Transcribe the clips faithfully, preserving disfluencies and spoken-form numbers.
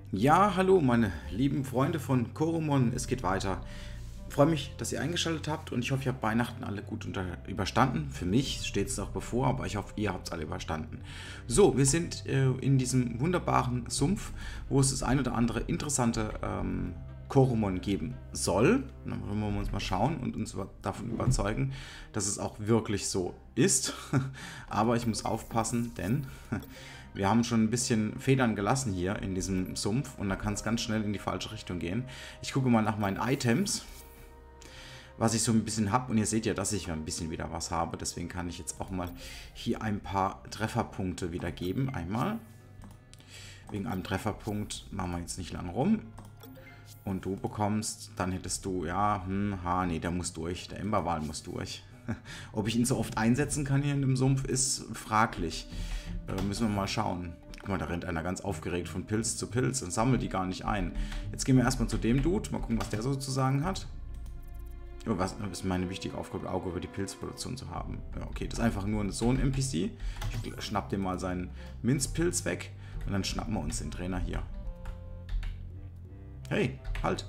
Ja, hallo meine lieben Freunde von Koromon, es geht weiter. Ich freue mich, dass ihr eingeschaltet habt und ich hoffe, ihr habt Weihnachten alle gut unter überstanden. Für mich steht es noch bevor, aber ich hoffe, ihr habt es alle überstanden. So, wir sind äh, in diesem wunderbaren Sumpf, wo es das ein oder andere interessante ähm, Koromon geben soll. Dann wollen wir uns mal schauen und uns davon überzeugen, dass es auch wirklich so ist. Aber ich muss aufpassen, denn wir haben schon ein bisschen Federn gelassen hier in diesem Sumpf und da kann es ganz schnell in die falsche Richtung gehen. Ich gucke mal nach meinen Items, was ich so ein bisschen habe. Und ihr seht ja, dass ich ein bisschen wieder was habe. Deswegen kann ich jetzt auch mal hier ein paar Trefferpunkte wieder geben. Einmal. Wegen einem Trefferpunkt machen wir jetzt nicht lang rum. Und du bekommst, dann hättest du, ja, hm, ha, nee, der muss durch. Der Emberwal muss durch. Ob ich ihn so oft einsetzen kann hier in dem Sumpf, ist fraglich. Äh, müssen wir mal schauen. Guck mal, da rennt einer ganz aufgeregt von Pilz zu Pilz und sammelt die gar nicht ein. Jetzt gehen wir erstmal zu dem Dude. Mal gucken, was der so zu sagen hat. Oh, was ist meine wichtige Aufgabe, Auge über die Pilzproduktion zu haben. Ja, okay, das ist einfach nur so ein N P C. Ich schnapp dir mal seinen Minzpilz weg und dann schnappen wir uns den Trainer hier. Hey, halt!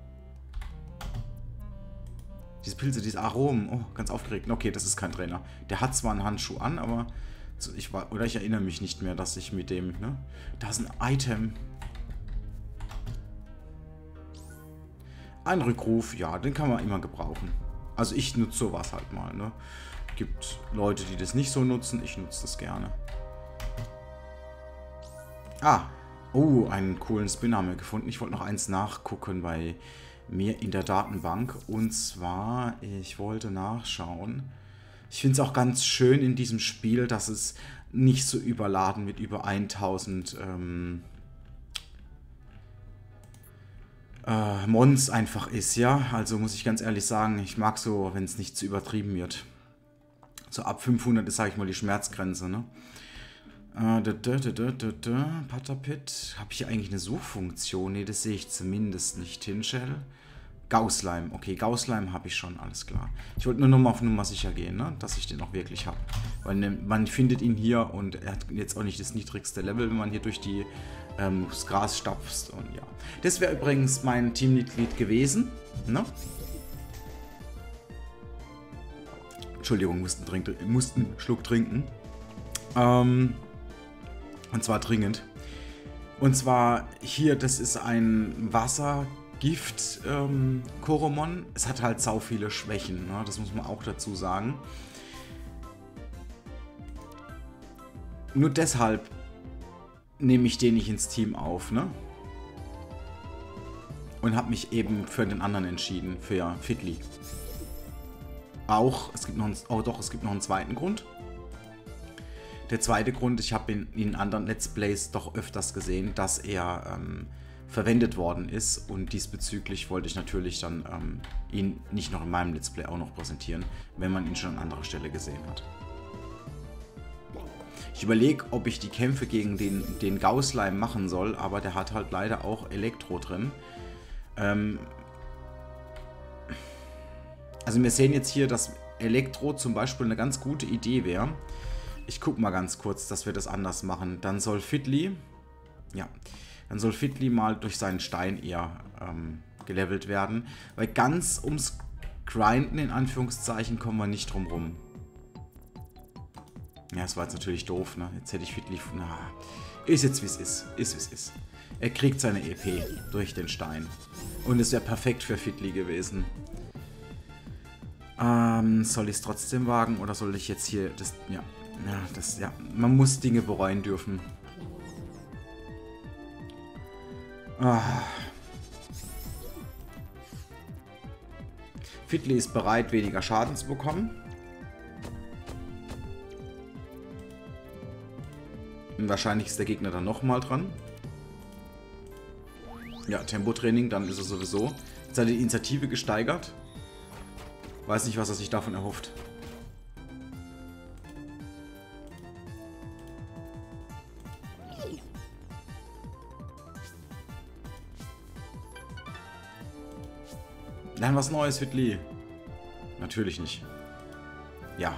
Diese Pilze, diese Aromen. Oh, ganz aufgeregt. Okay, das ist kein Trainer. Der hat zwar einen Handschuh an, aber ich war, oder ich erinnere mich nicht mehr, dass ich mit dem, ne? Da ist ein Item. Ein Rückruf, ja, den kann man immer gebrauchen. Also ich nutze sowas halt mal, ne? Gibt Leute, die das nicht so nutzen. Ich nutze das gerne. Ah, oh, einen coolen Spin haben wir gefunden. Ich wollte noch eins nachgucken bei mir in der Datenbank. Und zwar, ich wollte nachschauen. Ich finde es auch ganz schön in diesem Spiel, dass es nicht so überladen mit über tausend ähm, äh, Mons einfach ist, ja. Also muss ich ganz ehrlich sagen, ich mag so, wenn es nicht zu übertrieben wird. So ab fünfhundert ist, sage ich mal, die Schmerzgrenze, ne? Äh, da, da, da, da, da, da. Patapit. Habe ich hier eigentlich eine Suchfunktion? Ne, das sehe ich zumindest nicht. Tinshell. Gauslime. Okay, Gauslime habe ich schon, alles klar. Ich wollte nur noch mal auf Nummer sicher gehen, ne? Dass ich den auch wirklich habe. Weil ne, man findet ihn hier und er hat jetzt auch nicht das niedrigste Level, wenn man hier durch die, ähm, das Gras stapft. Und ja. Das wäre übrigens mein Teammitglied gewesen. Ne? Entschuldigung, mussten, trink, mussten einen Schluck trinken. Ähm, und zwar dringend. Und zwar hier, das ist ein Wasser... Gift ähm, Koromon. Es hat halt sau viele Schwächen, ne? Das muss man auch dazu sagen. Nur deshalb nehme ich den nicht ins Team auf, ne? Und habe mich eben für den anderen entschieden, für Fidli. Auch, es gibt noch einen, oh doch, es gibt noch einen zweiten Grund. Der zweite Grund, ich habe in, in anderen Let's Plays doch öfters gesehen, dass er ähm, verwendet worden ist und diesbezüglich wollte ich natürlich dann ähm, ihn nicht noch in meinem Let's Play auch noch präsentieren, wenn man ihn schon an anderer Stelle gesehen hat. Ich überlege, ob ich die Kämpfe gegen den, den Gauslime machen soll, aber der hat halt leider auch Elektro drin. Ähm also wir sehen jetzt hier, dass Elektro zum Beispiel eine ganz gute Idee wäre. Ich gucke mal ganz kurz, dass wir das anders machen. Dann soll Fidli, ja, dann soll Fidli mal durch seinen Stein eher ähm, gelevelt werden. Weil ganz ums Grinden, in Anführungszeichen, kommen wir nicht drum rum. Ja, das war jetzt natürlich doof, ne? Jetzt hätte ich Fidli... Na, ist jetzt wie es ist. Ist wie es ist. Er kriegt seine E P durch den Stein. Und es wäre perfekt für Fidli gewesen. Ähm, soll ich es trotzdem wagen? Oder soll ich jetzt hier... das ja, ja, das... ja, man muss Dinge bereuen dürfen. Ah. Fidli ist bereit, weniger Schaden zu bekommen. Und wahrscheinlich ist der Gegner dann nochmal dran. Ja, Tempotraining, dann ist er sowieso. Jetzt hat er die Initiative gesteigert. Weiß nicht, was er sich davon erhofft. Lern was Neues, Fidli. Natürlich nicht. Ja.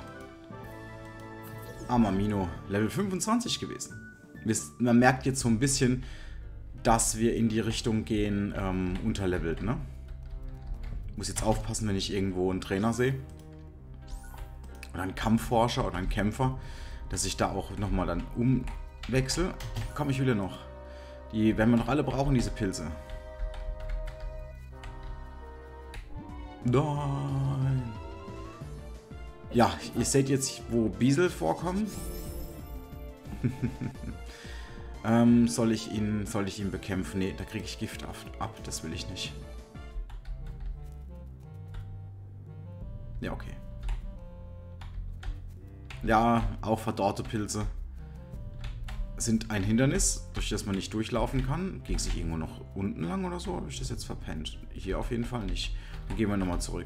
Amamino, Level fünfundzwanzig gewesen. Man merkt jetzt so ein bisschen, dass wir in die Richtung gehen, ähm, unterlevelt, ne? Muss jetzt aufpassen, wenn ich irgendwo einen Trainer sehe. Oder einen Kampfforscher oder einen Kämpfer, dass ich da auch nochmal dann umwechsel. Komm, ich will ja noch. Die werden wir noch alle brauchen, diese Pilze. Nein. Ja, ihr seht jetzt, wo Biesel vorkommen. ähm, soll ich ihn, soll ich ihn bekämpfen? Ne, da kriege ich Gift ab. Das will ich nicht. Ja, okay. Ja, auch verdorrte Pilze sind ein Hindernis, durch das man nicht durchlaufen kann. Ging es nicht irgendwo noch unten lang oder so? Habe ich das jetzt verpennt? Hier auf jeden Fall nicht. Dann gehen wir nochmal zurück.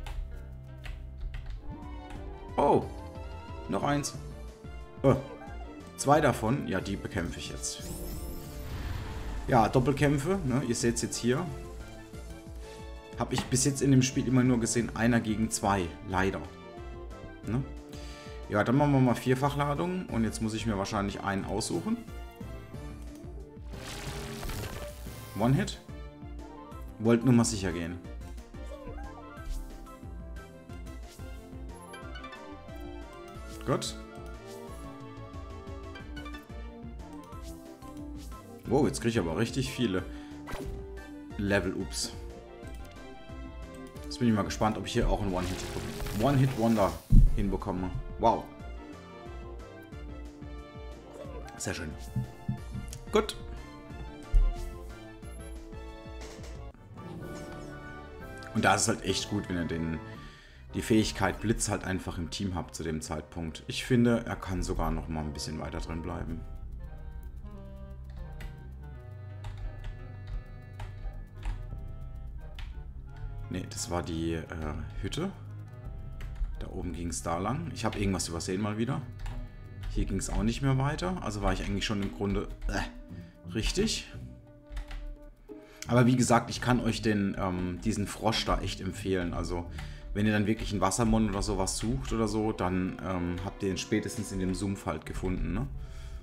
Oh, noch eins. Oh, zwei davon. Ja, die bekämpfe ich jetzt. Ja, Doppelkämpfe. Ne? Ihr seht es jetzt hier. Habe ich bis jetzt in dem Spiel immer nur gesehen, einer gegen zwei. Leider. Ne? Ja, dann machen wir mal Vierfachladung. Und jetzt muss ich mir wahrscheinlich einen aussuchen. One-Hit. Wollt nur mal sicher gehen. Gut. Wow, jetzt kriege ich aber richtig viele Level-Ups. Jetzt bin ich mal gespannt, ob ich hier auch einen One-Hit One-Hit-Wonder hinbekomme. Wow. Sehr schön. Gut. Und da ist es halt echt gut, wenn ihr den, die Fähigkeit Blitz halt einfach im Team habt zu dem Zeitpunkt. Ich finde, er kann sogar noch mal ein bisschen weiter drin bleiben. Ne, das war die äh, Hütte. Da oben ging es da lang. Ich habe irgendwas übersehen mal wieder. Hier ging es auch nicht mehr weiter. Also war ich eigentlich schon im Grunde äh, richtig. Aber wie gesagt, ich kann euch den, ähm, diesen Frosch da echt empfehlen. Also wenn ihr dann wirklich einen Wassermon oder sowas sucht oder so, dann ähm, habt ihr ihn spätestens in dem Sumpf halt gefunden, ne?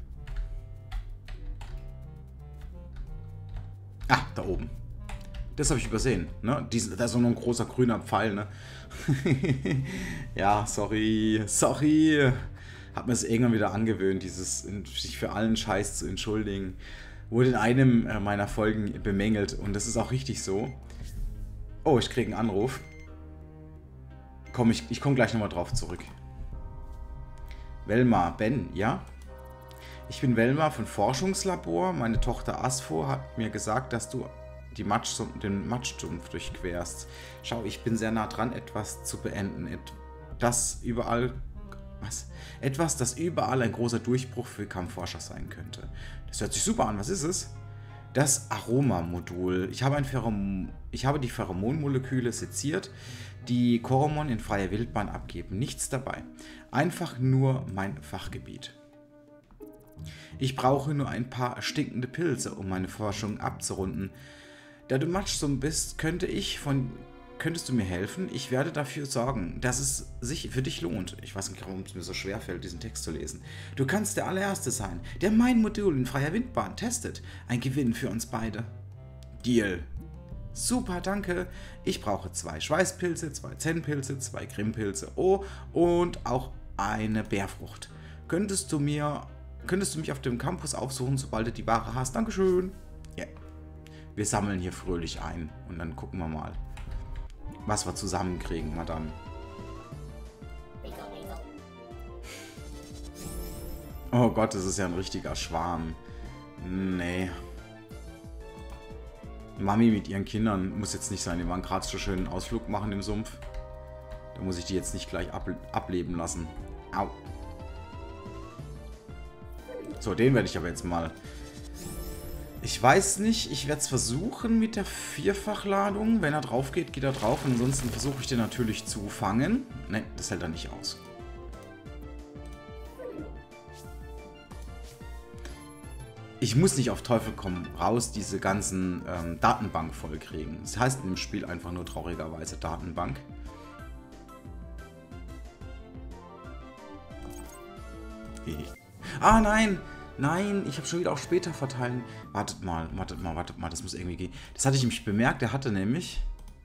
Ah, da oben. Das habe ich übersehen, ne? Dies, da ist so noch ein großer grüner Pfeil, ne? Ja, sorry, sorry. Hab mir es irgendwann wieder angewöhnt, dieses, sich für allen Scheiß zu entschuldigen. Wurde in einem meiner Folgen bemängelt und das ist auch richtig so. Oh, ich kriege einen Anruf. Komm, ich, ich komme gleich nochmal drauf zurück. Velma, Ben, ja? Ich bin Velma von Forschungslabor. Meine Tochter Asfo hat mir gesagt, dass du die Matsch, den Matschstumpf durchquerst. Schau, ich bin sehr nah dran, etwas zu beenden. Das überall... Was? Etwas, das überall ein großer Durchbruch für Kampfforscher sein könnte. Das hört sich super an. Was ist es? Das Aromamodul. Ich habe, ein Pheromon, ich habe die Pheromonmoleküle seziert, die Koromon in freier Wildbahn abgeben. Nichts dabei. Einfach nur mein Fachgebiet. Ich brauche nur ein paar stinkende Pilze, um meine Forschung abzurunden. Da du Matschsumpf bist, könnte ich von... Könntest du mir helfen? Ich werde dafür sorgen, dass es sich für dich lohnt. Ich weiß nicht, warum es mir so schwer fällt, diesen Text zu lesen. Du kannst der allererste sein, der mein Modul in freier Wildbahn testet. Ein Gewinn für uns beide. Deal. Super, danke. Ich brauche zwei Schweißpilze, zwei Zen-Pilze, zwei Grimmpilze. Oh, und auch eine Bärfrucht. Könntest du mir, könntest du mich auf dem Campus aufsuchen, sobald du die Ware hast? Dankeschön. Ja. Yeah. Wir sammeln hier fröhlich ein und dann gucken wir mal, was wir zusammenkriegen, Madame. Oh Gott, das ist ja ein richtiger Schwarm. Nee. Mami mit ihren Kindern muss jetzt nicht sein. Die waren gerade so schön einen Ausflug machen im Sumpf. Da muss ich die jetzt nicht gleich ab ableben lassen. Au. So, den werde ich aber jetzt mal... Ich weiß nicht, ich werde es versuchen mit der Vierfachladung. Wenn er drauf geht, geht er drauf. Ansonsten versuche ich den natürlich zu fangen. Ne, das hält er nicht aus. Ich muss nicht auf Teufel komm raus diese ganzen ähm, Datenbank vollkriegen. Das heißt in dem Spiel einfach nur traurigerweise Datenbank. Ah nein! Nein, ich habe schon wieder auf später verteilen. Wartet mal, wartet mal, wartet mal, das muss irgendwie gehen. Das hatte ich nämlich bemerkt, der hatte nämlich...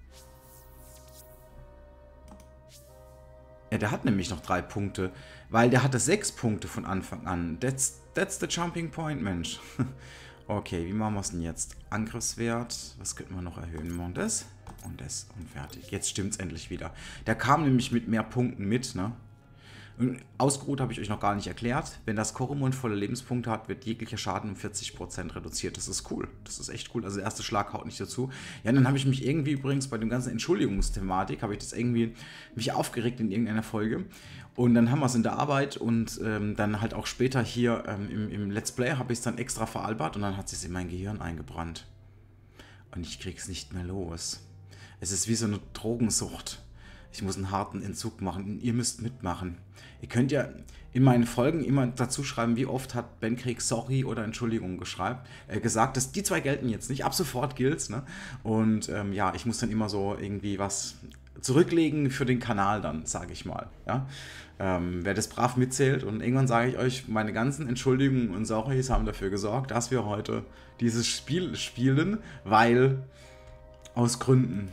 Ja, der hat nämlich noch drei Punkte, weil der hatte sechs Punkte von Anfang an. That's, that's the jumping point, Mensch. Okay, wie machen wir es denn jetzt? Angriffswert, was könnten wir noch erhöhen? Und das und das und fertig. Jetzt stimmt es endlich wieder. Der kam nämlich mit mehr Punkten mit, ne? Und ausgeruht habe ich euch noch gar nicht erklärt. Wenn das Koromon volle Lebenspunkte hat, wird jeglicher Schaden um vierzig Prozent reduziert. Das ist cool. Das ist echt cool. Also der erste Schlag haut nicht dazu. Ja, dann habe ich mich irgendwie übrigens bei dem ganzen Entschuldigungsthematik, habe ich das irgendwie mich aufgeregt in irgendeiner Folge. Und dann haben wir es in der Arbeit und ähm, dann halt auch später hier ähm, im, im Let's Play habe ich es dann extra veralbert und dann hat es sich in mein Gehirn eingebrannt. Und ich krieg's nicht mehr los. Es ist wie so eine Drogensucht. Ich muss einen harten Entzug machen und ihr müsst mitmachen. Ihr könnt ja in meinen Folgen immer dazu schreiben, wie oft hat Ben Krieg sorry oder Entschuldigung geschreibt, äh, gesagt. Dass die zwei gelten jetzt nicht. Ab sofort gilt's, ne? Und ähm, ja, ich muss dann immer so irgendwie was zurücklegen für den Kanal dann, sage ich mal. Ja? Ähm, wer das brav mitzählt und irgendwann sage ich euch, meine ganzen Entschuldigungen und Sorrys haben dafür gesorgt, dass wir heute dieses Spiel spielen, weil aus Gründen.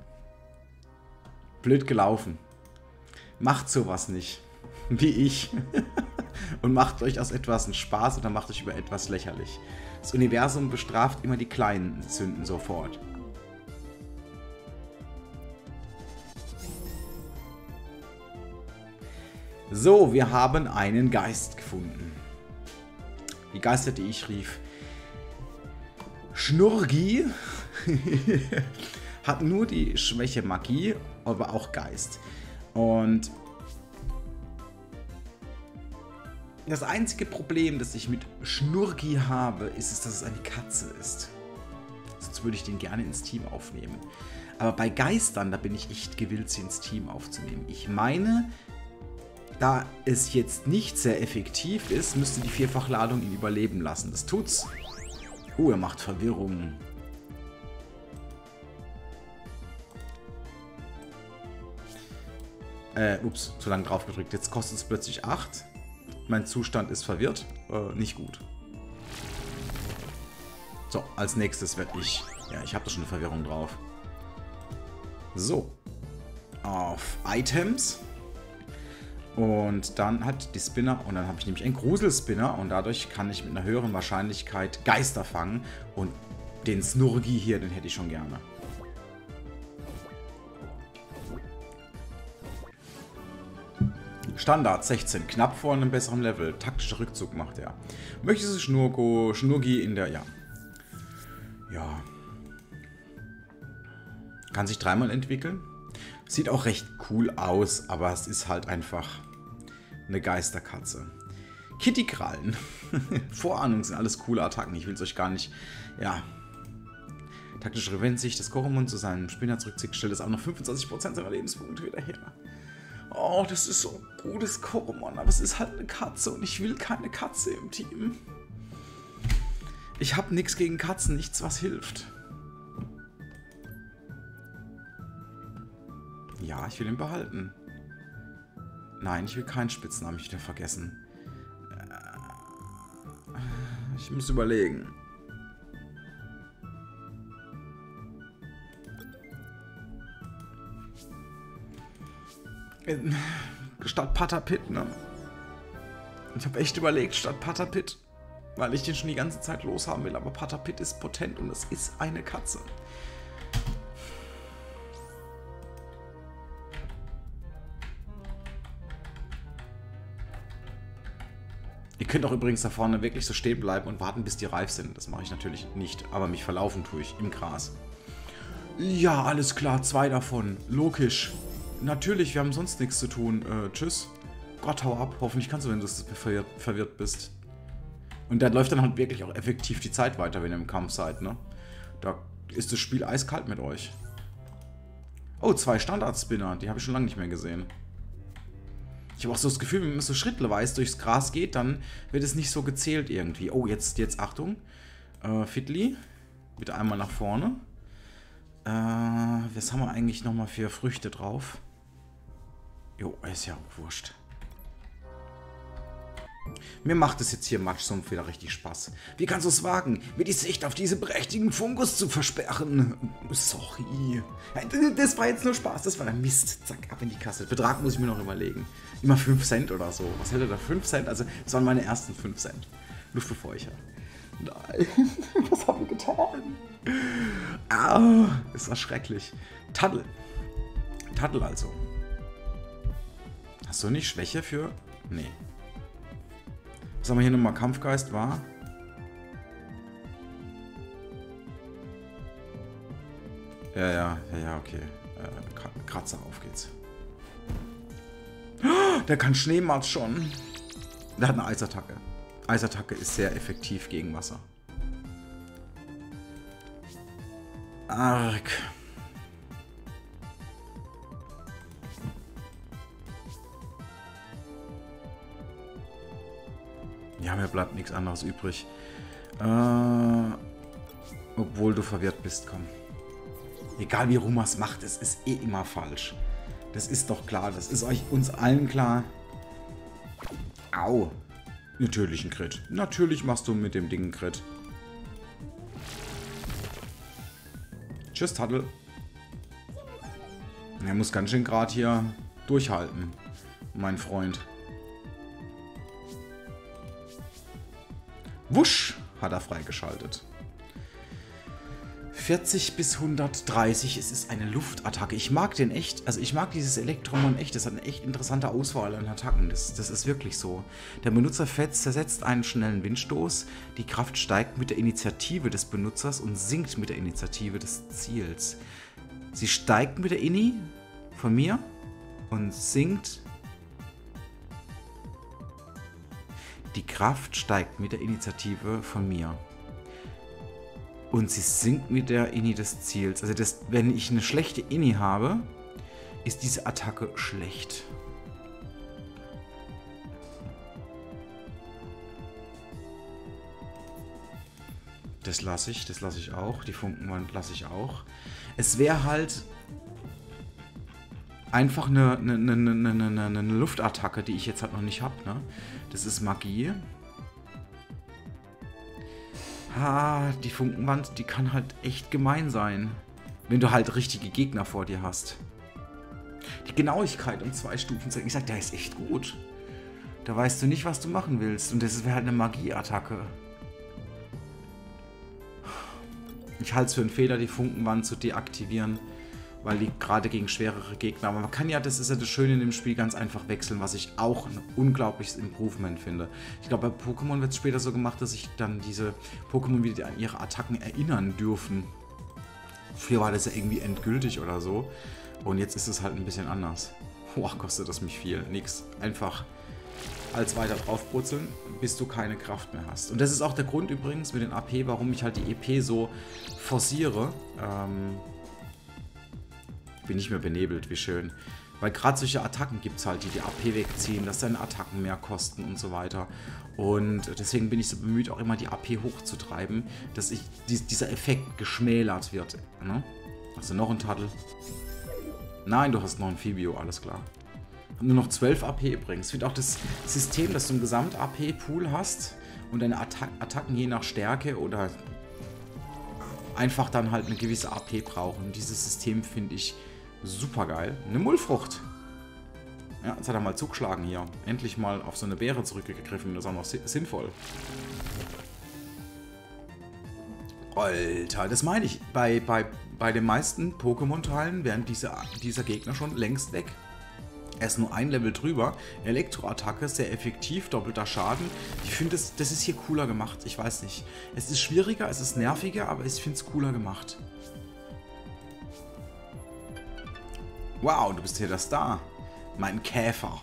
Blöd gelaufen. Macht sowas nicht. Wie ich. Und macht euch aus etwas einen Spaß oder macht euch über etwas lächerlich. Das Universum bestraft immer die kleinen Sünden sofort. So, wir haben einen Geist gefunden. Die Geister, die ich rief. Schnurgi hat nur die Schwäche Magie, aber auch Geist. Und das einzige Problem, das ich mit Schnurgi habe, ist es, dass es eine Katze ist. Sonst würde ich den gerne ins Team aufnehmen. Aber bei Geistern, da bin ich echt gewillt, sie ins Team aufzunehmen. Ich meine, da es jetzt nicht sehr effektiv ist, müsste die Vierfachladung ihn überleben lassen. Das tut's. Oh, er macht Verwirrung. Äh, ups, zu lange drauf gedrückt. Jetzt kostet es plötzlich acht. Mein Zustand ist verwirrt. Äh, nicht gut. So, als nächstes werde ich... Ja, ich habe da schon eine Verwirrung drauf. So. Auf Items. Und dann hat die Spinner, und dann habe ich nämlich einen Gruselspinner und dadurch kann ich mit einer höheren Wahrscheinlichkeit Geister fangen. Und den Snurgi hier, den hätte ich schon gerne. Standard sechzehn, knapp vor einem besseren Level. Taktischer Rückzug macht er. Möchtest du Schnurgo, Schnurgi in der... Ja. Ja. Kann sich dreimal entwickeln. Sieht auch recht cool aus, aber es ist halt einfach eine Geisterkatze. Kitty-Krallen. Vorahnung sind alles coole Attacken. Ich will es euch gar nicht... Ja. Taktische Revenge sich das Koromon zu seinem Spinner zurückzieht, stellt es auch noch fünfundzwanzig Prozent seiner Lebenspunkte wieder her. Oh, das ist so ein gutes Koromon, aber es ist halt eine Katze und ich will keine Katze im Team. Ich habe nichts gegen Katzen, nichts, was hilft. Ja, ich will ihn behalten. Nein, ich will keinen Spitznamen wieder vergessen. Ich muss überlegen. Statt Patapit, ne? Ich habe echt überlegt, statt Patapit. Weil ich den schon die ganze Zeit loshaben will. Aber Patapit ist potent und es ist eine Katze. Ihr könnt auch übrigens da vorne wirklich so stehen bleiben und warten, bis die reif sind. Das mache ich natürlich nicht, aber mich verlaufen tue ich im Gras. Ja, alles klar, zwei davon. Logisch. Natürlich, wir haben sonst nichts zu tun. Äh, tschüss. Gott, hau ab. Hoffentlich kannst du, wenn du verwirrt, verwirrt bist. Und da läuft dann halt wirklich auch effektiv die Zeit weiter, wenn ihr im Kampf seid, ne? Da ist das Spiel eiskalt mit euch. Oh, zwei Standard-Spinner. Die habe ich schon lange nicht mehr gesehen. Ich habe auch so das Gefühl, wenn man so schrittweise durchs Gras geht, dann wird es nicht so gezählt irgendwie. Oh, jetzt, jetzt Achtung. Äh, Fiddly. Bitte einmal nach vorne. Äh, was haben wir eigentlich nochmal für Früchte drauf? Jo, ist ja auch wurscht. Mir macht es jetzt hier Matschsumpf wieder richtig Spaß. Wie kannst du es wagen, mir die Sicht auf diese prächtigen Fungus zu versperren? Sorry. Das war jetzt nur Spaß, das war der Mist. Zack, ab in die Kasse. Betrag muss ich mir noch überlegen. Immer fünf Cent oder so. Was hätte da? fünf Cent? Also, das waren meine ersten fünf Cent. Luftbefeuchter. Nein, was haben wir getan? Ah, ist das schrecklich. Taddel. Taddel also. Hast du nicht Schwäche für... Nee. Was haben wir hier nochmal? Kampfgeist war? Ja, ja, ja, ja, okay. Äh, Kratzer, auf geht's. Der kann Schneematsch schon. Der hat eine Eisattacke. Eisattacke ist sehr effektiv gegen Wasser. Arg. Ja, mir bleibt nichts anderes übrig. Äh, obwohl du verwirrt bist, komm. Egal wie Ruma es macht, es ist eh immer falsch. Das ist doch klar, das ist euch uns allen klar. Au. Natürlich ein Crit. Natürlich machst du mit dem Ding einen Crit. Tschüss, Taddel. Er muss ganz schön gerade hier durchhalten, mein Freund. Wusch, hat er freigeschaltet. vierzig bis hundertdreißig, es ist eine Luftattacke. Ich mag den echt, also ich mag dieses Elektromon echt. Das hat eine echt interessante Auswahl an Attacken. Das, das ist wirklich so. Der Benutzer zersetzt einen schnellen Windstoß. Die Kraft steigt mit der Initiative des Benutzers und sinkt mit der Initiative des Ziels. Sie steigt mit der Ini von mir und sinkt. Die Kraft steigt mit der Initiative von mir. Und sie sinkt mit der Ini des Ziels. Also das, wenn ich eine schlechte Ini habe, ist diese Attacke schlecht. Das lasse ich, das lasse ich auch. Die Funkenwand lasse ich auch. Es wäre halt einfach eine, eine, eine, eine, eine, eine Luftattacke, die ich jetzt halt noch nicht habe. Ne? Das ist Magie. Ah, die Funkenwand, die kann halt echt gemein sein. Wenn du halt richtige Gegner vor dir hast. Die Genauigkeit um zwei Stufen. Ich sag, der ist echt gut. Da weißt du nicht, was du machen willst. Und das wäre halt eine Magieattacke. Ich halte es für einen Fehler, die Funkenwand zu deaktivieren. Weil die gerade gegen schwerere Gegner, aber man kann ja, das ist ja das Schöne in dem Spiel, ganz einfach wechseln, was ich auch ein unglaubliches Improvement finde. Ich glaube, bei Pokémon wird es später so gemacht, dass sich dann diese Pokémon wieder an ihre Attacken erinnern dürfen. Früher war das ja irgendwie endgültig oder so. Und jetzt ist es halt ein bisschen anders. Boah, kostet das mich viel. Nix. Einfach als weiter draufbrutzeln, bis du keine Kraft mehr hast. Und das ist auch der Grund übrigens mit den A P, warum ich halt die E P so forciere. Ähm... Bin nicht mehr benebelt, wie schön. Weil gerade solche Attacken gibt es halt, die die A P wegziehen, dass deine Attacken mehr kosten und so weiter. Und deswegen bin ich so bemüht, auch immer die A P hochzutreiben, dass ich, dies, dieser Effekt geschmälert wird. Ne? Also noch ein Taddel. Nein, du hast noch ein Fibio, alles klar. Und nur noch zwölf A P übrigens. Ich finde auch das System, dass du einen Gesamt-A P-Pool hast und deine Attac Attacken je nach Stärke oder einfach dann halt eine gewisse A P brauchen. Dieses System finde ich super geil. Eine Mullfrucht. Ja, jetzt hat er mal zugeschlagen hier. Endlich mal auf so eine Beere zurückgegriffen. Das ist auch noch sinnvoll. Alter, das meine ich. Bei, bei, bei den meisten Pokémon-Teilen wären diese, dieser Gegner schon längst weg. Er ist nur ein Level drüber. Elektroattacke, sehr effektiv, doppelter Schaden. Ich finde, das, das ist hier cooler gemacht. Ich weiß nicht. Es ist schwieriger, es ist nerviger, aber ich finde es cooler gemacht. Wow, du bist hier der Star. Mein Käfer.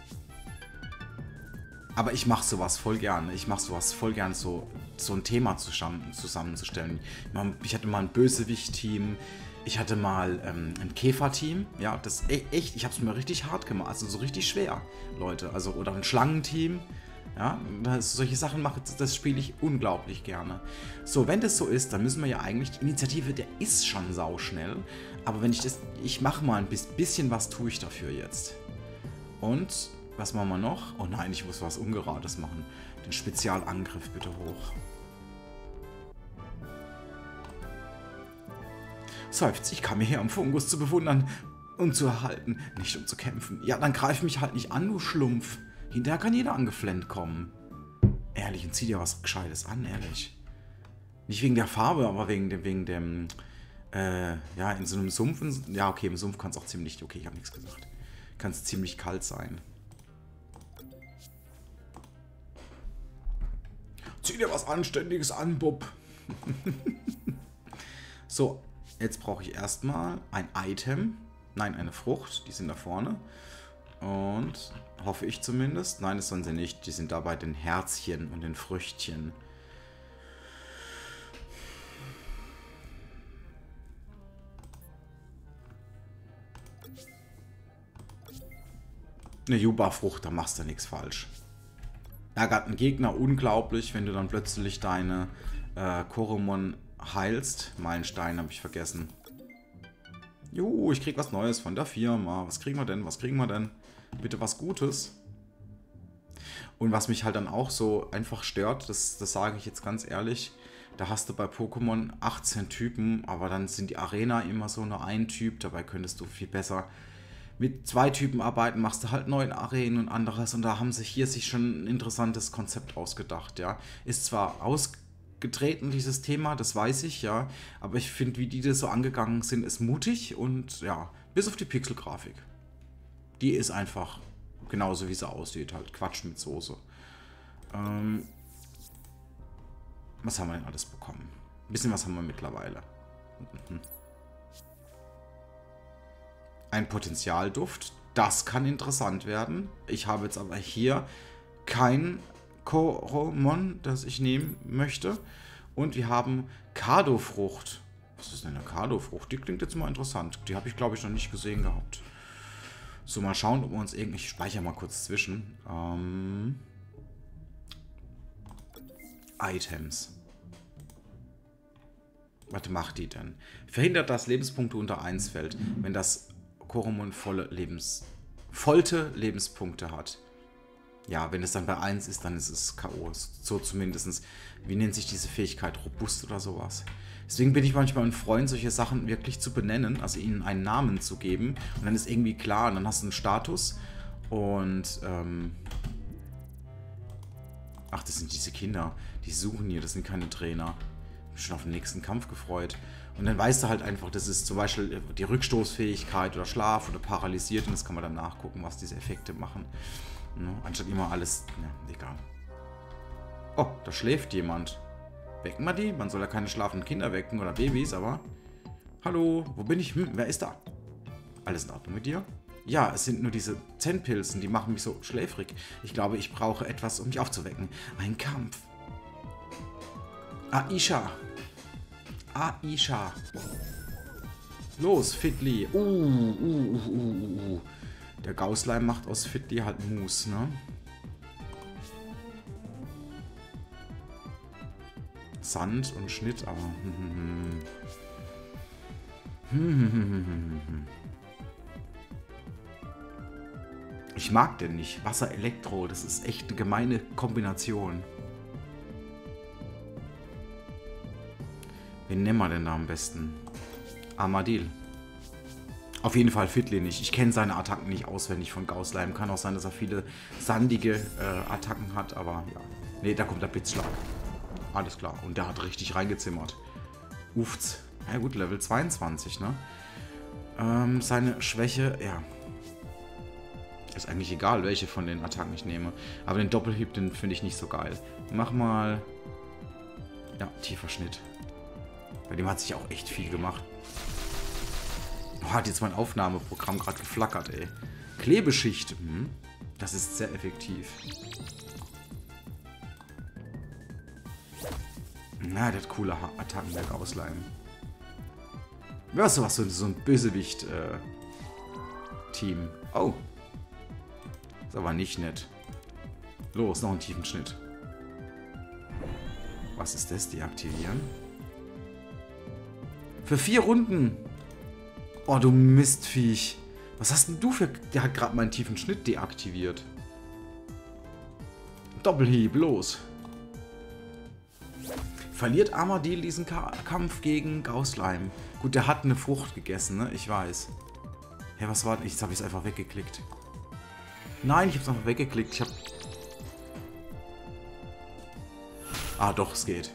Aber ich mache sowas voll gerne. Ich mache sowas voll gern, so, so ein Thema zusammenzustellen. Ich hatte mal ein Bösewicht-Team. Ich hatte mal ähm, ein Käfer-Team. Ja, das echt, ich habe es mir richtig hart gemacht. Also so richtig schwer, Leute. Also, oder ein Schlangenteam. Ja, das, solche Sachen mache das spiele ich unglaublich gerne. So, wenn das so ist, dann müssen wir ja eigentlich, die Initiative, der ist schon sauschnell. Aber wenn ich das, ich mache mal ein bisschen was tue ich dafür jetzt. Und Was machen wir noch? Oh nein, ich muss was Ungerades machen. Den Spezialangriff bitte hoch. Seufzt, ich kam hierher, um Fungus zu bewundern und zu erhalten, nicht um zu kämpfen. Ja, dann greif mich halt nicht an, du Schlumpf. Hinterher kann jeder angeflennt kommen. Ehrlich, und zieh dir was Gescheites an, ehrlich. Nicht wegen der Farbe, aber wegen dem, wegen dem, äh, ja, in so einem Sumpf. Ja, okay, im Sumpf kann es auch ziemlich, okay, ich habe nichts gesagt. Kann es ziemlich kalt sein. Zieh dir was Anständiges an, Bub. So, jetzt brauche ich erstmal ein Item. Nein, eine Frucht. Die sind da vorne. Und hoffe ich zumindest. Nein, das sollen sie nicht. Die sind da bei den Herzchen und den Früchtchen. Eine Juba-Frucht, da machst du nichts falsch. Ärgert einen Gegner unglaublich, wenn du dann plötzlich deine äh, Koromon heilst. Meilenstein habe ich vergessen. Jo, ich krieg was Neues von der Firma. Was kriegen wir denn? Was kriegen wir denn? Bitte was Gutes. Und was mich halt dann auch so einfach stört, das, das sage ich jetzt ganz ehrlich, da hast du bei Pokémon achtzehn Typen, aber dann sind die Arena immer so nur ein Typ. Dabei könntest du viel besser mit zwei Typen arbeiten, machst du halt neun Arenen und anderes. Und da haben sich hier sich schon ein interessantes Konzept ausgedacht, ja. Ist zwar ausgetreten, dieses Thema, das weiß ich, ja. Aber ich finde, wie die das so angegangen sind, ist mutig und ja, bis auf die Pixelgrafik. Die ist einfach genauso, wie sie aussieht, halt Quatsch mit Soße. Ähm, was haben wir denn alles bekommen? Ein bisschen was haben wir mittlerweile. Mhm. Ein Potenzialduft, das kann interessant werden. Ich habe jetzt aber hier kein Koromon, das ich nehmen möchte. Und wir haben Kado-Frucht. Was ist denn eine Kado-Frucht? Die klingt jetzt mal interessant. Die habe ich, glaube ich, noch nicht gesehen gehabt. So, mal schauen, ob wir uns irgendwie... Ich speichere mal kurz zwischen. Ähm, Items. Was macht die denn? Verhindert, dass Lebenspunkte unter eins fällt, wenn das Koromon volle Lebens, vollte Lebenspunkte hat. Ja, wenn es dann bei eins ist, dann ist es K O. So zumindest. Wie nennt sich diese Fähigkeit? Robust oder sowas. Deswegen bin ich manchmal ein Freund, solche Sachen wirklich zu benennen, also ihnen einen Namen zu geben. Und dann ist irgendwie klar, und dann hast du einen Status. Und, ähm... ach, das sind diese Kinder. Die suchen hier, das sind keine Trainer. Ich bin schon auf den nächsten Kampf gefreut. Und dann weißt du halt einfach, das ist zum Beispiel die Rückstoßfähigkeit oder Schlaf oder paralysiert. Und das kann man dann nachgucken, was diese Effekte machen. Ne? Anstatt immer alles... Ja, egal. Oh, da schläft jemand. Wecken wir die? Man soll ja keine schlafenden Kinder wecken oder Babys, aber... Hallo, wo bin ich? Hm, wer ist da? Alles in Ordnung mit dir? Ja, es sind nur diese Zen-Pilzen, die machen mich so schläfrig. Ich glaube, ich brauche etwas, um mich aufzuwecken. Ein Kampf. Aisha. Aisha. Los, Fitli. Uh, uh, uh, uh, uh. Der Gaußleim macht aus Fitli halt Mus, ne? Sand und Schnitt, aber... Ich mag den nicht. Wasser, Elektro, das ist echt eine gemeine Kombination. Wen nehmen wir denn da am besten? Armadil. Auf jeden Fall Fitli nicht. Ich kenne seine Attacken nicht auswendig von Gaußleim. Kann auch sein, dass er viele sandige äh, Attacken hat, aber ja. Ne, da kommt der Blitzschlag. Alles klar. Und der hat richtig reingezimmert. Uft's. Ja gut, Level zweiundzwanzig, ne? Ähm, seine Schwäche, ja. Ist eigentlich egal, welche von den Attacken ich nehme. Aber den Doppelhieb, den finde ich nicht so geil. Mach mal... Ja, tiefer Schnitt. Bei dem hat sich auch echt viel gemacht. Oh, hat jetzt mein Aufnahmeprogramm gerade geflackert, ey. Klebeschicht. Hm. Das ist sehr effektiv. Na, der hat coole Attacken, der Gaußleim. Ja, so was, so, so ein Bösewicht-Team. Äh, oh. Ist aber nicht nett. Los, noch einen tiefen Schnitt. Was ist das? Deaktivieren? Für vier Runden. Oh, du Mistviech. Was hast denn du für... Der hat gerade meinen tiefen Schnitt deaktiviert. Doppelhieb, los. Verliert Armadil diesen Ka Kampf gegen Gauslime? Gut, der hat eine Frucht gegessen, ne? Ich weiß. Hä, was war denn? Jetzt habe ich es einfach weggeklickt. Nein, ich habe es einfach weggeklickt. Ich habe... Ah, doch, es geht.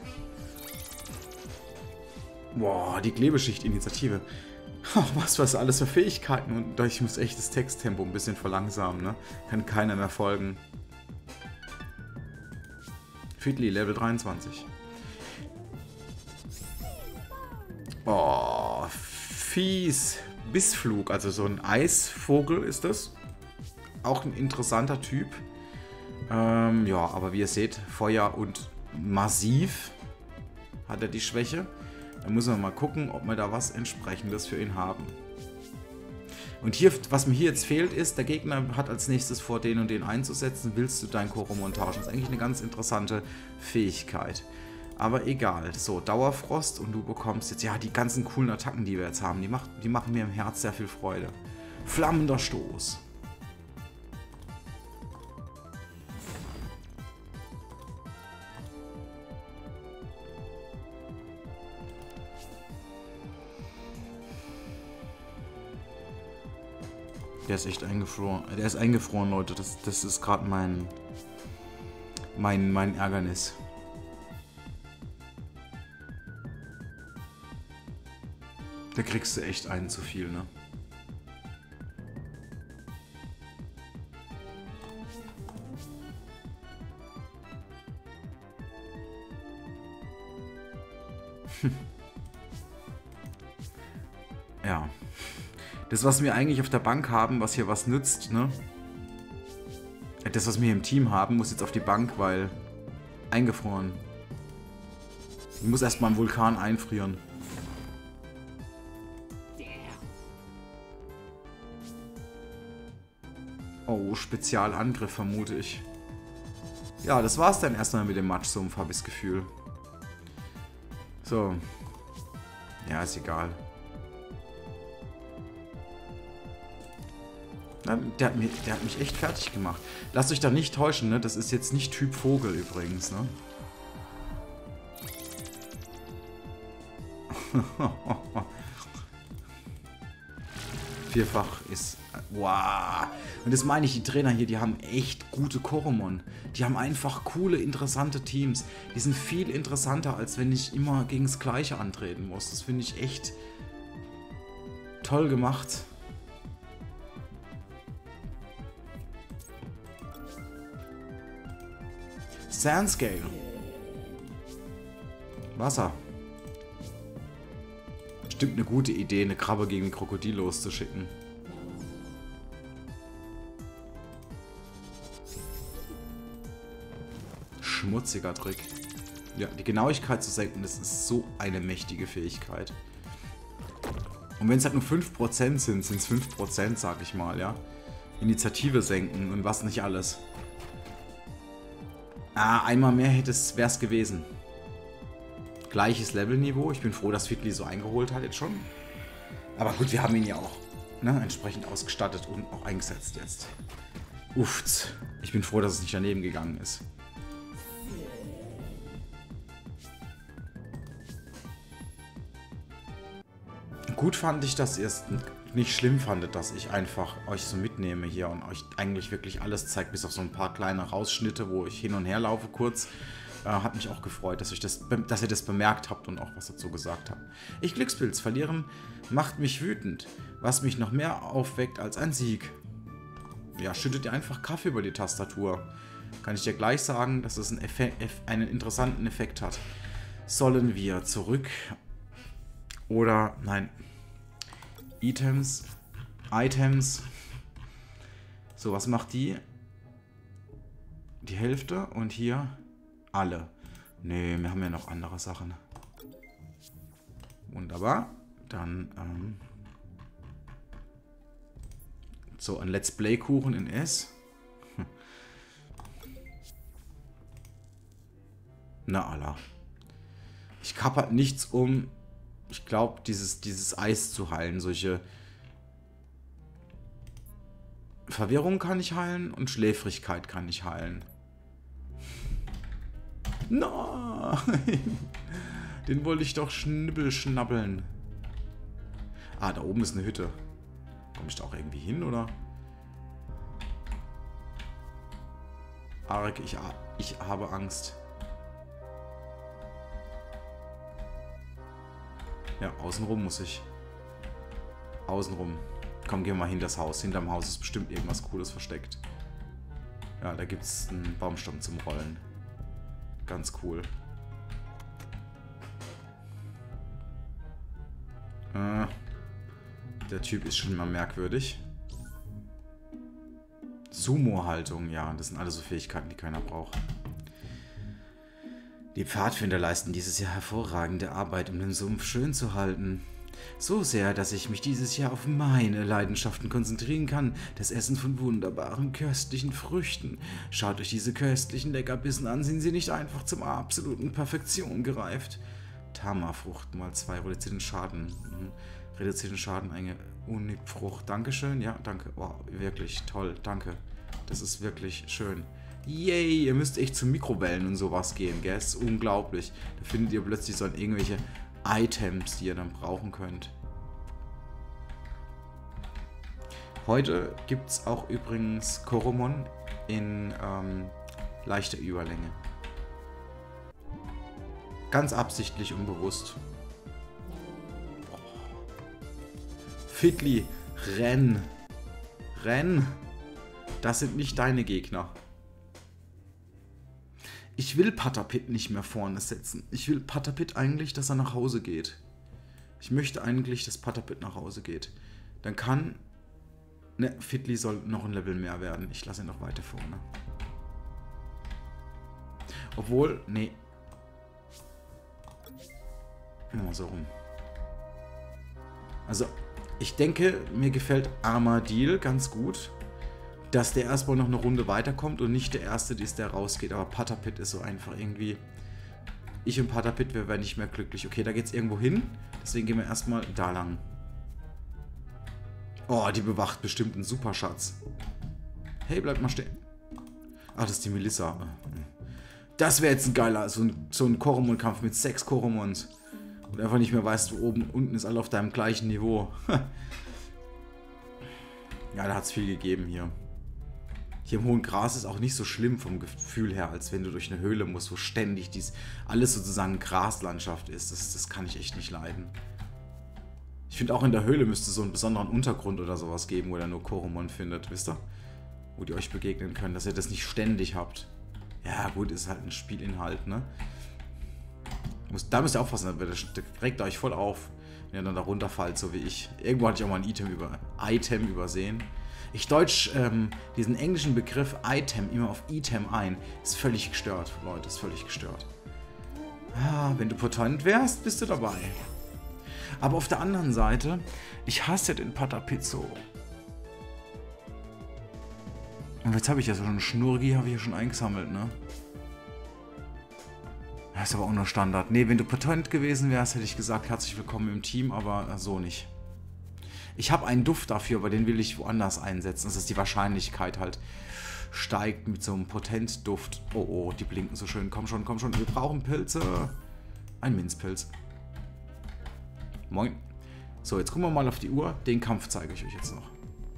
Boah, die Klebeschicht-Initiative. Oh, was was alles für Fähigkeiten. Und ich muss echt das Texttempo ein bisschen verlangsamen, ne? Kann keiner mehr folgen. Fiddly, Level dreiundzwanzig. Oh, fies. Bissflug, also so ein Eisvogel ist das. Auch ein interessanter Typ. Ähm, ja, aber wie ihr seht, Feuer und massiv hat er die Schwäche. Da müssen wir mal gucken, ob wir da was Entsprechendes für ihn haben. Und hier, was mir hier jetzt fehlt, ist, der Gegner hat als nächstes vor, den und den einzusetzen. Willst du dein Koromon tauschen? Das ist eigentlich eine ganz interessante Fähigkeit. Aber egal. So, Dauerfrost und du bekommst jetzt, ja, die ganzen coolen Attacken, die wir jetzt haben, die, macht, die machen mir im Herz sehr viel Freude. Flammender Stoß. Der ist echt eingefroren. Der ist eingefroren, Leute. Das, das ist gerade mein, mein, mein Ärgernis. Da kriegst du echt einen zu viel, ne? Ja. Das, was wir eigentlich auf der Bank haben, was hier was nützt, ne? Das, was wir hier im Team haben, muss jetzt auf die Bank, weil eingefroren. Ich muss erstmal einen Vulkan einfrieren. Oh, Spezialangriff vermute ich. Ja, das war's dann erstmal mit dem Matschsumpf, habe ich das Gefühl. So. Ja, ist egal. Der hat, mich, der hat mich echt fertig gemacht. Lasst euch da nicht täuschen, ne? Das ist jetzt nicht Typ Vogel übrigens, ne? Vierfach ist... Wow! Und das meine ich, die Trainer hier, die haben echt gute Koromon. Die haben einfach coole, interessante Teams. Die sind viel interessanter, als wenn ich immer gegen das Gleiche antreten muss. Das finde ich echt toll gemacht. Sandscale. Wasser. Stimmt eine gute Idee, eine Krabbe gegen ein Krokodil loszuschicken. Schmutziger Trick. Ja, die Genauigkeit zu senken, das ist so eine mächtige Fähigkeit. Und wenn es halt nur fünf Prozent sind, sind es fünf Prozent, sag ich mal, ja. Initiative senken und was nicht alles. Ah, einmal mehr hätte es, wäre es gewesen. Gleiches Levelniveau. Ich bin froh, dass Fiddly so eingeholt hat jetzt schon. Aber gut, wir haben ihn ja auch, ne, entsprechend ausgestattet und auch eingesetzt jetzt. Uff. Ich bin froh, dass es nicht daneben gegangen ist. Gut fand ich, dass ihr es nicht schlimm fandet, dass ich einfach euch so mitnehme hier und euch eigentlich wirklich alles zeigt, bis auf so ein paar kleine Rausschnitte, wo ich hin und her laufe kurz. Äh, hat mich auch gefreut, dass, ich das, dass ihr das bemerkt habt und auch was dazu gesagt habt. Ich Glückspilz, verlieren macht mich wütend, was mich noch mehr aufweckt als ein Sieg. Ja, schüttet ihr einfach Kaffee über die Tastatur. Kann ich dir gleich sagen, dass es einen, Effekt, einen interessanten Effekt hat. Sollen wir zurück oder, nein, Items, Items. So, was macht die? Die Hälfte und hier alle. Nee, wir haben ja noch andere Sachen. Wunderbar. Dann, ähm, so, ein Let's Play Kuchen in S. Hm. Na, Allah. Ich kapp halt nichts um... Ich glaube, dieses, dieses Eis zu heilen, solche Verwirrung kann ich heilen und Schläfrigkeit kann ich heilen. Nein! Den wollte ich doch schnibbel schnabbeln. Ah, da oben ist eine Hütte. Komme ich da auch irgendwie hin, oder? Arg, ich, ich habe Angst. Ja, außenrum muss ich. Außenrum. Komm, gehen wir mal hinter das Haus. Hinterm Haus ist bestimmt irgendwas Cooles versteckt. Ja, da gibt es einen Baumstamm zum Rollen. Ganz cool. Äh, der Typ ist schon mal merkwürdig. Sumo-Haltung, ja, das sind alles so Fähigkeiten, die keiner braucht. Die Pfadfinder leisten dieses Jahr hervorragende Arbeit, um den Sumpf schön zu halten. So sehr, dass ich mich dieses Jahr auf meine Leidenschaften konzentrieren kann. Das Essen von wunderbaren, köstlichen Früchten. Schaut euch diese köstlichen Leckerbissen an. Sind sie nicht einfach zum absoluten Perfektion gereift? Tamafrucht mal zwei, reduzierten Schaden. Mhm. Reduzierten Schaden, eine Unipfrucht. Dankeschön. Ja, danke. Wow, wirklich toll. Danke. Das ist wirklich schön. Yay, ihr müsst echt zu Mikrowellen und sowas gehen, gell? Das ist unglaublich. Da findet ihr plötzlich so irgendwelche Items, die ihr dann brauchen könnt. Heute gibt es auch übrigens Koromon in ähm, leichter Überlänge. Ganz absichtlich und bewusst. Fitli, renn. Renn. Das sind nicht deine Gegner. Ich will Patapit nicht mehr vorne setzen. Ich will Patapit eigentlich, dass er nach Hause geht. Ich möchte eigentlich, dass Patapit nach Hause geht. Dann kann... Ne, Fitli soll noch ein Level mehr werden. Ich lasse ihn noch weiter vorne. Obwohl, nee. Mal so rum. Also, ich denke, mir gefällt Armadil ganz gut. Dass der erstmal noch eine Runde weiterkommt und nicht der Erste ist, der rausgeht. Aber Patapit ist so einfach irgendwie... Ich und Patapit, wir werden nicht mehr glücklich. Okay, da geht's irgendwo hin. Deswegen gehen wir erstmal da lang. Oh, die bewacht bestimmt einen Superschatz. Hey, bleib mal stehen. Ach, das ist die Melissa. Das wäre jetzt ein geiler, so ein, so ein Koromon-Kampf mit sechs Koromons. Und einfach nicht mehr weißt, wo oben, unten ist alle auf deinem gleichen Niveau. Ja, da hat es viel gegeben hier. Hier im hohen Gras ist auch nicht so schlimm vom Gefühl her, als wenn du durch eine Höhle musst, wo ständig dies alles sozusagen Graslandschaft ist. Das, das kann ich echt nicht leiden. Ich finde auch in der Höhle müsste es so einen besonderen Untergrund oder sowas geben, wo ihr nur Koromon findet, wisst ihr? Wo die euch begegnen können, dass ihr das nicht ständig habt. Ja gut, ist halt ein Spielinhalt, ne? Da müsst ihr aufpassen, da regt ihr euch voll auf, wenn ihr dann da runterfallt, so wie ich. Irgendwo hatte ich auch mal ein Item, über, Item übersehen. Ich deutsch ähm, diesen englischen Begriff Item immer auf Item ein. Ist völlig gestört, Leute, ist völlig gestört. Ah, wenn du potent wärst, bist du dabei. Aber auf der anderen Seite, ich hasse den Patapizzo. Und jetzt habe ich ja so einen Schnurgi, habe ich ja schon eingesammelt, ne? Das ist aber auch nur Standard. Ne, wenn du potent gewesen wärst, hätte ich gesagt, herzlich willkommen im Team, aber so nicht. Ich habe einen Duft dafür, aber den will ich woanders einsetzen. Das ist die Wahrscheinlichkeit halt steigt mit so einem Potentduft. Oh, oh, die blinken so schön. Komm schon, komm schon. Wir brauchen Pilze. Ein Minzpilz. Moin. So, jetzt gucken wir mal auf die Uhr. Den Kampf zeige ich euch jetzt noch.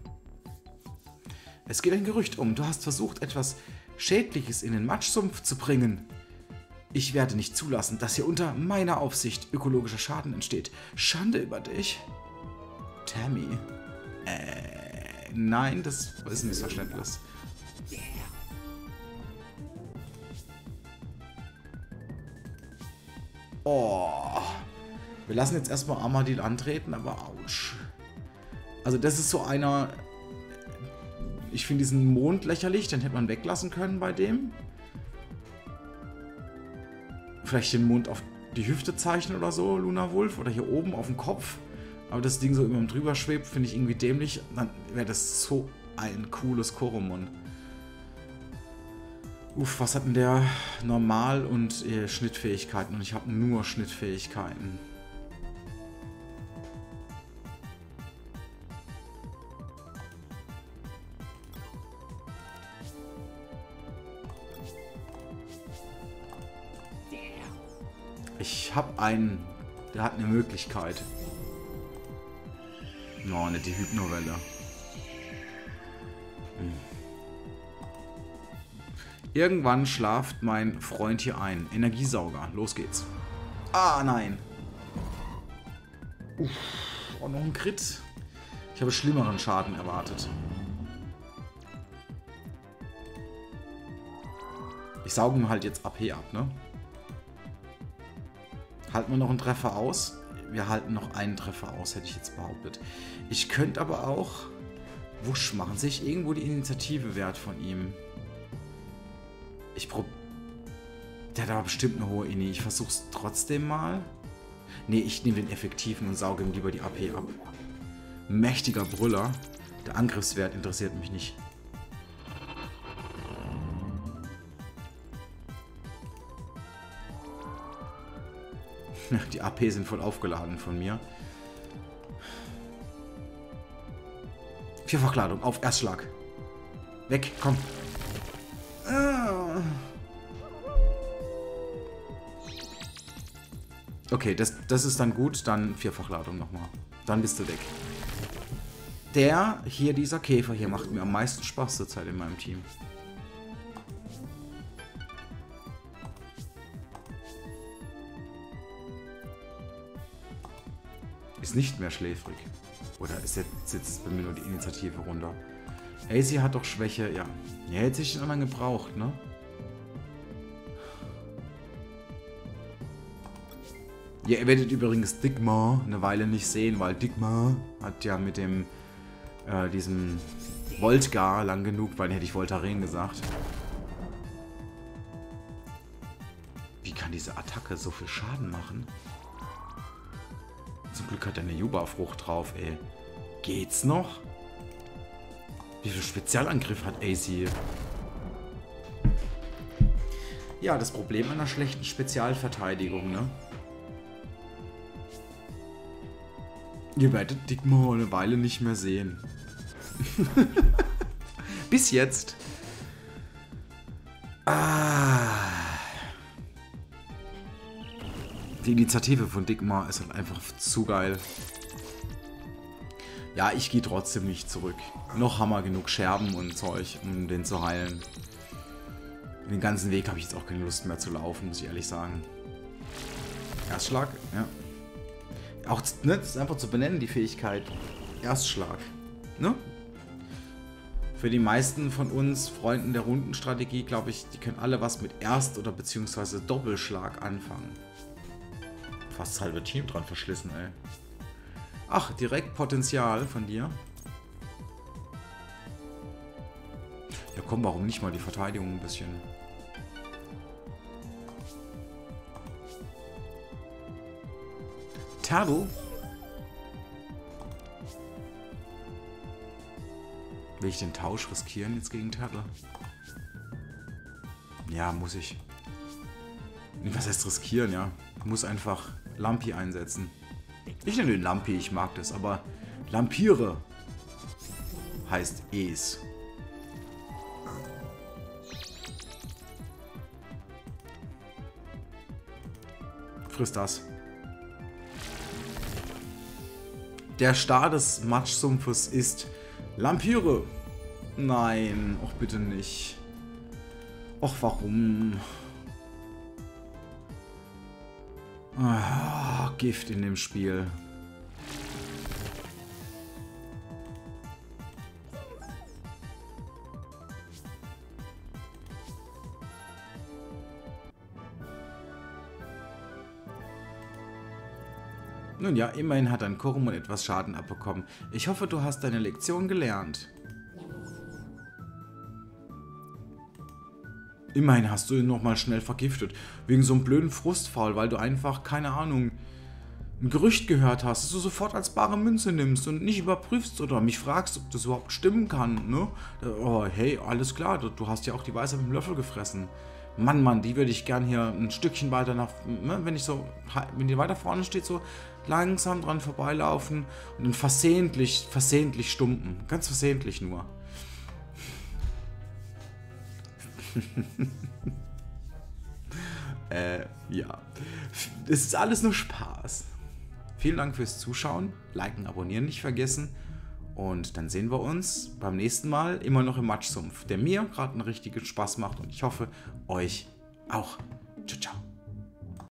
Es geht ein Gerücht um. Du hast versucht, etwas Schädliches in den Matschsumpf zu bringen. Ich werde nicht zulassen, dass hier unter meiner Aufsicht ökologischer Schaden entsteht. Schande über dich. Tammy. Äh, nein, das ist ein Missverständnis. Oh. Wir lassen jetzt erstmal Armadil antreten, aber ouch. Also das ist so einer... Ich finde diesen Mond lächerlich, den hätte man weglassen können bei dem. Vielleicht den Mond auf die Hüfte zeichnen oder so, Luna Wolf. Oder hier oben auf dem Kopf. Aber das Ding so immer drüber schwebt, finde ich irgendwie dämlich. Dann wäre das so ein cooles Koromon. Uff, was hat denn der? Normal- und äh, Schnittfähigkeiten. Und ich habe nur Schnittfähigkeiten. Ich habe einen, der hat eine Möglichkeit. Oh, nicht die Hypnowelle. Hm. Irgendwann schlaft mein Freund hier ein. Energiesauger. Los geht's. Ah, nein. Uff. Oh, noch ein Crit. Ich habe schlimmeren Schaden erwartet. Ich sauge ihm halt jetzt A P ab, ne? Halten wir noch einen Treffer aus? Wir halten noch einen Treffer aus, hätte ich jetzt behauptet. Ich könnte aber auch wusch machen. Sehe ich irgendwo die Initiative wert von ihm? Ich prob... Der hat aber bestimmt eine hohe Ini. Ich versuche es trotzdem mal. Ne, ich nehme den Effektiven und sauge ihm lieber die A P ab. Mächtiger Brüller. Der Angriffswert interessiert mich nicht. Die A P sind voll aufgeladen von mir. Vierfachladung auf Erstschlag. Weg, komm. Okay, das, das ist dann gut. Dann Vierfachladung nochmal. Dann bist du weg. Der hier, dieser Käfer hier, macht mir am meisten Spaß zurzeit in meinem Team. Ist nicht mehr schläfrig. Oder ist jetzt sitzt bei mir nur die Initiative runter? A C hat doch Schwäche, ja. Ja, hätte sich den anderen gebraucht, ne? Ja, ihr werdet übrigens Digmar eine Weile nicht sehen, weil Digmar hat ja mit dem äh, diesem Voltgar lang genug, weil hätte ich Voltaren gesagt. Wie kann diese Attacke so viel Schaden machen? Zum Glück hat er eine Juba-Frucht drauf, ey. Geht's noch? Wie viel Spezialangriff hat A C? Ja, das Problem einer schlechten Spezialverteidigung, ne? Ihr werdet Digmar eine Weile nicht mehr sehen. Bis jetzt. Ah. Die Initiative von Digmar ist halt einfach zu geil. Ja, ich gehe trotzdem nicht zurück. Noch haben wir genug Scherben und Zeug, um den zu heilen. Den ganzen Weg habe ich jetzt auch keine Lust mehr zu laufen, muss ich ehrlich sagen. Erstschlag, ja. Auch, ne, das ist einfach zu benennen, die Fähigkeit. Erstschlag, ne? Für die meisten von uns Freunden der Rundenstrategie, glaube ich, die können alle was mit Erst- oder beziehungsweise Doppelschlag anfangen. Fast das halbe Team dran verschlissen, ey. Ach, direkt Potenzial von dir. Ja komm, warum nicht mal die Verteidigung ein bisschen? Turtle? Will ich den Tausch riskieren jetzt gegen Turtle? Ja, muss ich. Was heißt riskieren, ja? Ich muss einfach Lampi einsetzen. Ich nenne den Lampi, ich mag das, aber Lampire heißt Es. Friss das. Der Star des Matschsumpfes ist Lampire. Nein, auch bitte nicht. Och, warum? Ah, Gift in dem Spiel. Nun ja, immerhin hat dein Koromon etwas Schaden abbekommen. Ich hoffe, du hast deine Lektion gelernt. Immerhin hast du ihn nochmal schnell vergiftet. Wegen so einem blöden Frustfaul, weil du einfach, keine Ahnung, ein Gerücht gehört hast, dass du sofort als bare Münze nimmst und nicht überprüfst oder mich fragst, ob das überhaupt stimmen kann, ne? Oh, hey, alles klar, du, du hast ja auch die Weisheit mit dem Löffel gefressen. Mann, Mann, die würde ich gern hier ein Stückchen weiter nach, ne? Wenn ich so, wenn die weiter vorne steht, so langsam dran vorbeilaufen und dann versehentlich, versehentlich stumpen. Ganz versehentlich nur. äh, ja. es ist alles nur Spaß. Vielen Dank fürs Zuschauen. Liken, abonnieren nicht vergessen. Und dann sehen wir uns beim nächsten Mal immer noch im Matschsumpf, der mir gerade einen richtigen Spaß macht und ich hoffe, euch auch. Ciao, ciao.